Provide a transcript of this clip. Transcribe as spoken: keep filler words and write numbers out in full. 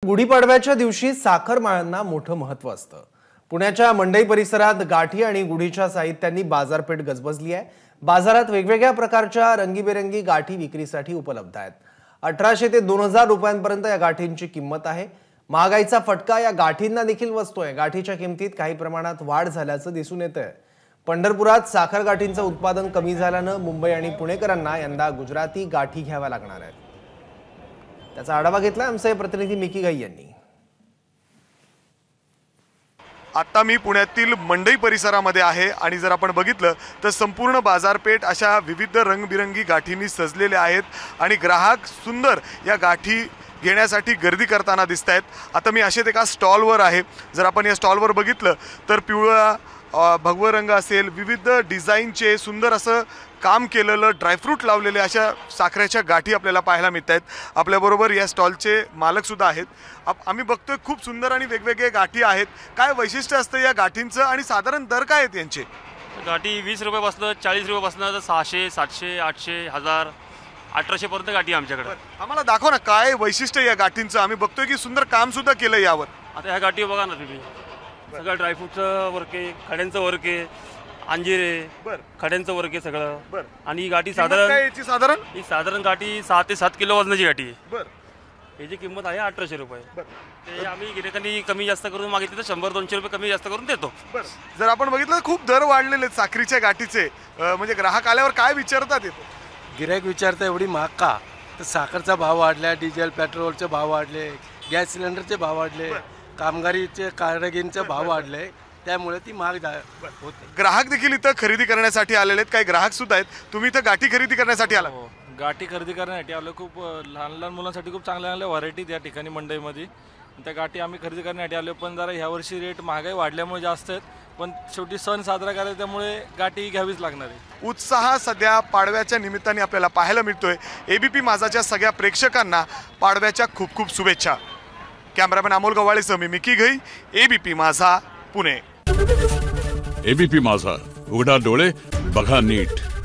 गुढीपाडव्याच्या दिवशी साखर माळांना मोठं महत्त्व असतं। पुण्याच्या मंडई परिसरात गाठी आणि गुढीच्या साहित्यांनी बाजारपेठ गजबजली आहे। बाजारात वेगवेगळ्या प्रकारच्या रंगीबेरंगी गाठी विक्रीसाठी उपलब्ध आहेत। अठराशे ते दोन हजार रुपयांपर्यंत या गाठींची किंमत आहे। महागाईचा फटका या गाठींना देखील बसतोय। गाठीच्या किमतीत काही प्रमाणात वाढ झाल्याचं दिसून येतंय। पंढरपुरात साखर गाठींचं उत्पादन कमी झाल्यानं मुंबई आणि पुणेकरांना यंदा गुजराती गाठी घ्याव्या लागणार आहेत। त्याचा आढावा घेतला आमचे प्रतिनिधी मिकी घई यांनी। आता मी पुण्यातील मंडई परिसरामध्ये आहे आणि जर आपण बघितलं तर संपूर्ण बाजारपेठ अशा विविध रंगबिरंगी गाठींनी सजलेले आहेत आणि ग्राहक सुंदर या गाठी घेण्यासाठी गर्दी करताना दिसत आहेत। आता मी अशा एका स्टॉलवर आहे। जर आपण या स्टॉलवर बघितलं तर पिवळा भगवा रंग असेल, विविध डिझाईनचे सुंदर असं काम केलेलं ड्रायफ्रूट लावलेले अशा साखरेच्या गाठी आपल्याला पाहायला मिळत आहेत। आपल्याबरोबर या स्टॉलचे मालक सुद्धा आहेत। आम्ही बघतोय खूप सुंदर आणि वेगवेगळे गाठी आहेत। काय वैशिष्ट्य असतं या गाठींचं आणि साधारण दर काय आहेत यांचे? गाठी वीस रुपयापासून चाळीस रुपयापासून तर सहाशे सातशे आठशे हजार अठराशे पर्यंत गाठी आमच्याकडे। आम्हाला दाखव ना काय वैशिष्ट्य या गाठींचं। आम्ही बघतोय की सुंदर काम सुद्धा केलं यावर। आता ह्या गाठी बघा ना तुम्ही, सगळं ड्रायफ्रूटचं वर्क आहे, खड्यांचं वर्क आहे, अंजीर आहे, खड्यांचं वर्क आहे सगळं। आणि ही गाठी साधारण याची साधारण ही साधारण गाठी सहा ते सात किलो वजनाची गाठी आहे। बरं, याची किंमत आहे अठराशे रुपये। ते आम्ही गिऱ्हाईकांनी कमी जास्त करून मागितले तर शंभर दोनशे रुपये कमी जास्त करून देतो। जर आपण बघितलं खूप दर वाढलेले आहेत साखरीच्या गाठीचे, म्हणजे ग्राहक आल्यावर काय विचारतात? येतो गिऱ्हाईक विचारता एवढी महाग का? तर साखरचा भाव वाढला, डिझेल पेट्रोलचे भाव वाढले, गॅस सिलेंडरचे भाव वाढले, कामगारीचे कारागिरींचे भाव वाढले, त्यामुळे ती महाग होते। ग्राहक देखील इथं खरेदी करण्यासाठी आलेले आहेत। काही ग्राहक सुद्धा आहेत। तुम्ही इथं गाठी खरेदी करण्यासाठी आला? गाठी खरेदी करण्यासाठी आलो। खूप लहान लहान मुलांसाठी खूप चांगल्या चांगल्या व्हरायटी त्या ठिकाणी मंडईमध्ये, त्या गाठी आम्ही खरेदी करण्यासाठी आलो। पण जरा ह्या वर्षी रेट महागाई वाढल्यामुळे जास्त आहेत, पण शेवटी सण साजरा करायचा त्यामुळे गाठी घ्यावीच लागणार आहे। उत्साह सध्या पाडव्याच्या निमित्ताने आपल्याला पाहायला मिळतोय। एबीपी माझाच्या सगळ्या प्रेक्षकांना पाडव्याच्या खूप खूप शुभेच्छा। कॅमेरामॅन अमोल गव्हाळेसह मी मिकी घई, एबीपी माझा, पुणे। एबीपी माझा, उघडा डोळे बघा नीट।